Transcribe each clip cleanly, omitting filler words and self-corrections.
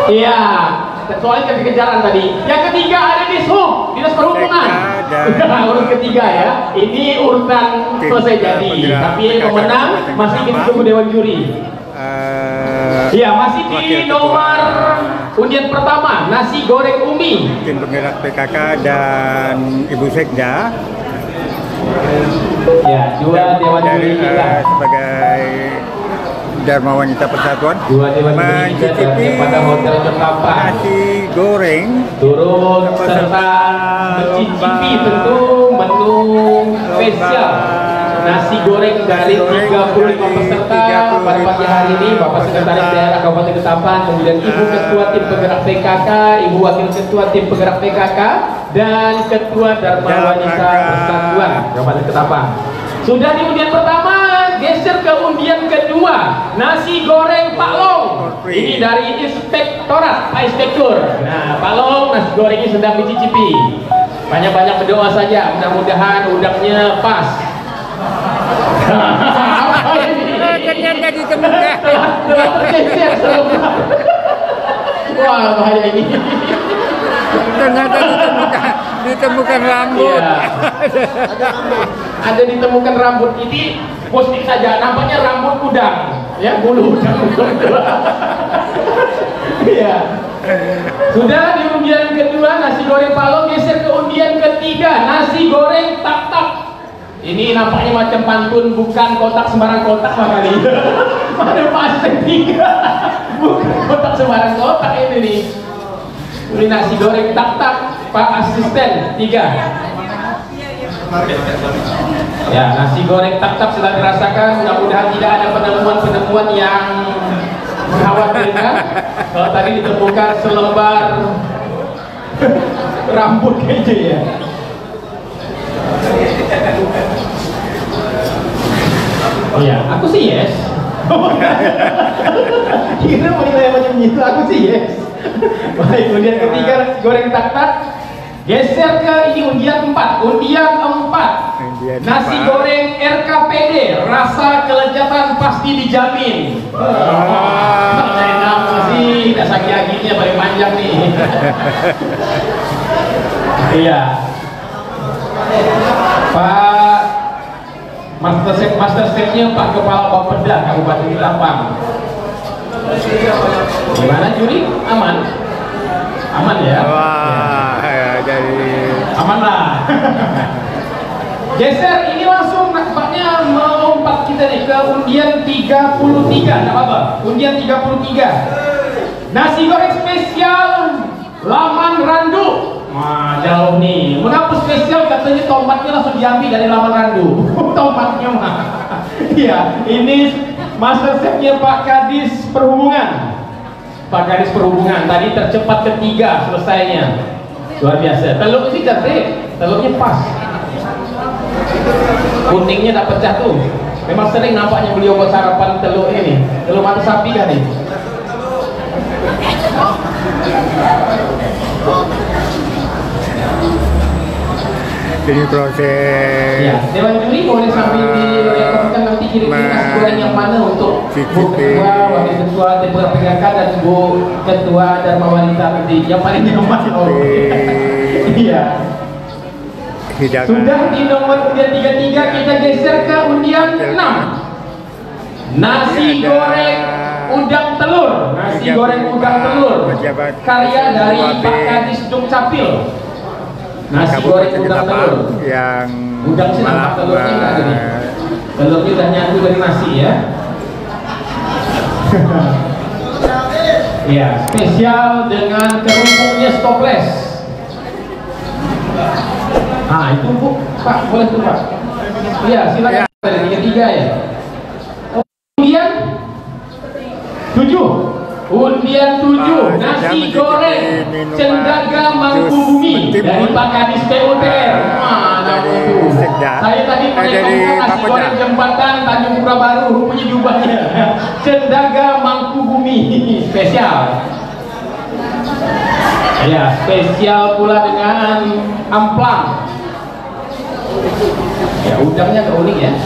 Iya, soalnya kekejaran tadi. Yang ketiga ada Dishub, Dinas Perhubungan. Urut ketiga ya. Ini urutan selesai jadi. Tapi pemenang masih kita tunggu Dewan Juri. Iya, masih di nomor undian pertama, nasi goreng Umi. Tim penggerak PKK dan Ibu Sekda. Ya, dua Dewan Juri kita sebagai Dharma Wanita Persatuan mencicipi pada Hotel Ketapang nasi goreng, turut serta mencicipi tentu menu spesial nasi goreng dari 35 peserta pada pagi hari ini. Bapak Sekretaris Daerah Kabupaten Ketapang, kemudian Ibu Ketua Tim Penggerak PKK, Ibu Wakil Ketua Tim Penggerak PKK, dan Ketua Dharma Wanita Persatuan Kabupaten Ketapang. Sudah di undian pertama, geser ke undian kedua, nasi goreng Pak Long. Ini dari Inspektorat, Pak Inspektur. Nah, Pak Long, nasi gorengnya sedang dicicipi. Banyak-banyak berdoa saja, mudah-mudahan udangnya pas. Ternyata ditemukan. Wah, bahaya ini. Ternyata ditemukan rambut. Iya. Ada ditemukan rambut ini, posting saja. Nampaknya rambut udang, ya, bulu udang. Iya. Sudah di undian kedua nasi goreng Palong, geser ke undian ketiga, nasi goreng tak-tak. Ini nampaknya macam pantun, bukan kotak sembarang kotak kali. Ada pasang tiga, bukan kotak sembarang kotak ini nih. Ini nasi goreng tak-tak, Pak Asisten 3. Ya, nasi goreng tak-tak sudah dirasakan. Mudah-mudahan tidak ada penemuan-penemuan yang mengkhawatirkan. Kalau tadi ditemukan selembar rambut kayaknya ya. Oh ya, aku sih yes. Kira mau nilai macam itu, aku sih yes. Baik, undian ketiga nasi goreng tak-tak. Geser ke ini undian 4. Undian 4. Nasi goreng RKPD, rasa kelezatan pasti dijamin. Saya nama sih, tidak sakit aginya paling panjang nih. Iya. Pak Master Chef-nya Pak Kepala Bapeda Kabupaten Ketapang. Gimana juri? Aman? Aman ya? Wah, ya, jadi aman lah. Geser ini langsung nampaknya melompat kita nih ke undian 33. Tidak apa-apa. Undian 33. Nasi goreng spesial Laman Randu. Wah, jauh nih. Mengapa spesial? Katanya tomatnya langsung diambil dari Laman Randu. Tomatnya mah. Iya, ini Master Chef-nya Pak Kadis Perhubungan. Pak Kadis Perhubungan tadi tercepat ketiga selesainya. Luar biasa. Telur sih cantik, telurnya pas. Kuningnya tak pecah tuh. Memang sering nampaknya beliau buat sarapan telur ini. Telur mata sapi kan nih. ini proses. Ya, Dewan Juri boleh sambil direkomendasikan nanti kira-kira nasi goreng yang mana untuk Bu Ketua, Wakil Ketua TPR PKK dan Bu Ketua Dharma Wanita nanti yang paling nyaman. Iya. Sudah di nomor undian 33, kita geser ke undian 6. Nasi goreng udang telur. Nasi goreng udang telur. Karya dari Pak Kadis Dukcapil. Nasi goreng udang telur. Yang udang sih nampak telurnya enggak ada nih. Telurnya udah nyatu dari nasi ya. Ya, spesial dengan kerupuknya stopless. Ah, itu Bu, Pak, boleh tuh Pak. Iya, silakan. Dari 33 ya. Undian 7. Undian 7, nasi goreng Cendaga Mangkubumi dari Pak Kadis PUTR. Mana itu? Saya tadi menengokkan nasi goreng jembatan Tanjung Pura Baru, rupanya diubahnya Cendaga Mangkubumi spesial. Ya, spesial pula dengan amplang. Ya, udangnya agak unik ya.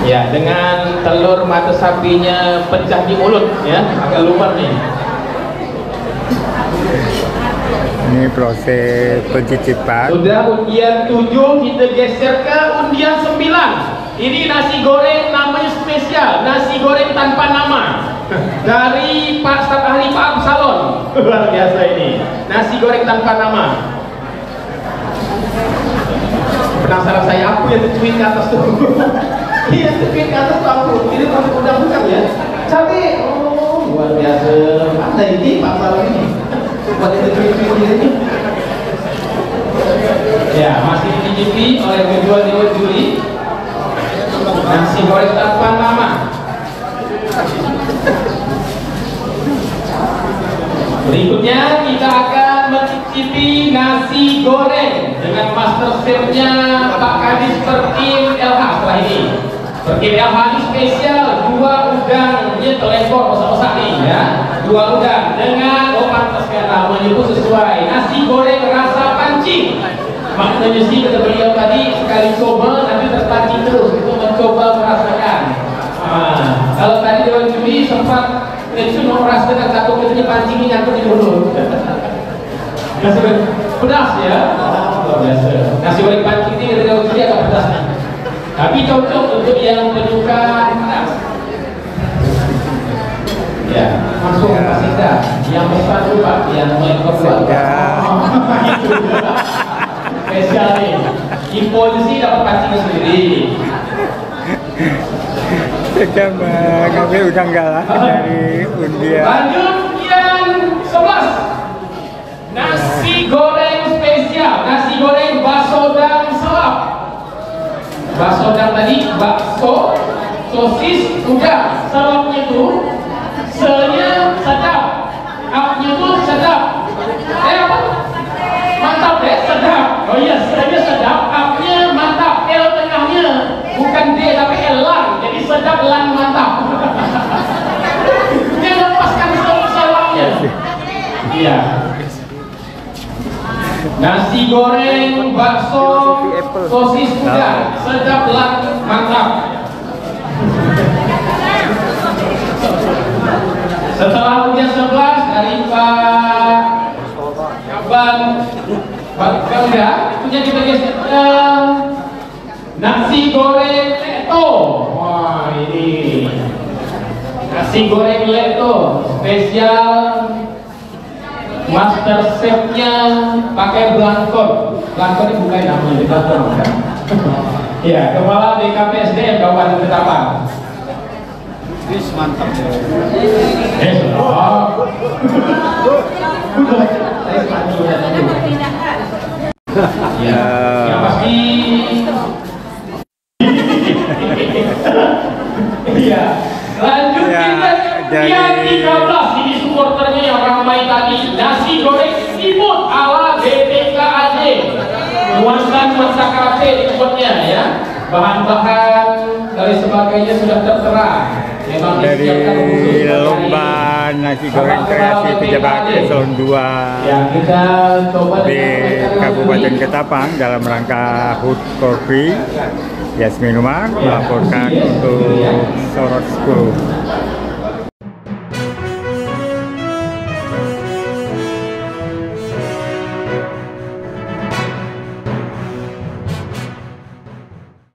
Ya, dengan telur mata sapinya pecah di mulut, ya, agak lumer nih. Ini proses pencicipan. Sudah undian 7, kita geser ke undian 9. Ini nasi goreng namanya spesial, nasi goreng tanpa nama dari Pak Staf Ahli Pak Absalon. Luar biasa ini, nasi goreng tanpa nama. Penasaran saya, aku yang tweet ke atas tuh. Iya, tweet ke atas tuh aku. Ini masih udang bukan ya? Cabai, oh luar biasa. Ada ini Pak Absalon ini. Buat itu tweet ini. Ya, masih dicicipi oleh kedua dewa juri. Nasi goreng tanpa nama. Berikutnya kita akan mencicipi nasi goreng dengan master chefnya Pak Kadis Perkim LH setelah ini. Perkim LH ini spesial 2 udang, ini telekor masak-masak nih ya. 2 udang dengan pantas kan namanya pun sesuai. Nasi goreng rasa pancing. Maknanya sih kata beliau tadi, sekali coba nanti terpancing terus itu mencoba merasakan. Kalau tadi Dewan Juri sempat itu mau merasakan satu kali pancing ini nyangkut di mulut. Nasi goreng pedas ya, luar biasa. Nasi goreng pancing ini dari Dewan Juri agak pedas, tapi cocok untuk yang penyuka pedas. Ya, masuk Pak Sinda. Yang besar dulu Pak, yang paling kedua. Spesial nih, imposisi dapat pancingnya sendiri. Kita mengambil udang galah dari undian. Lanjut yang 11, nasi goreng spesial, nasi goreng bakso dan selap. Bakso dan tadi bakso, sosis, udang, selapnya itu selnya sedap, apnya itu sedap. Apa? Mantap deh, sedap. Oh iya, selnya sedap, apnya mantap. L tengahnya bukan D tapi L lang, jadi sedap lang mantap. Dia lepaskan selapnya. Iya. Nasi goreng, bakso, sosis udang, sedap lang mantap. Setelah ujian 11 dari Pak Abang Bangga, punya kita geser nasi goreng leto. Wah ini nasi goreng leto spesial, master chefnya pakai blankon. Blankon ini bukan namanya, blankon kan? Ya, kepala BKPSDM Kabupaten Ketapang. Mantap. Ya, yang pasti. Iya. Lanjut kita yang 13. Ini supporternya yang ramai tadi. Nasi goreng seafood ala BPKAD. Nuansa kafe dibuatnya ya. Bahan-bahan dan sebagainya sudah tertera. Memang Dari lomba nasi goreng kreasi pejabat eselon 2 di Kabupaten Ketapang dalam rangka HUT Korpi, Yasmin Umar melaporkan untuk Sorot 10.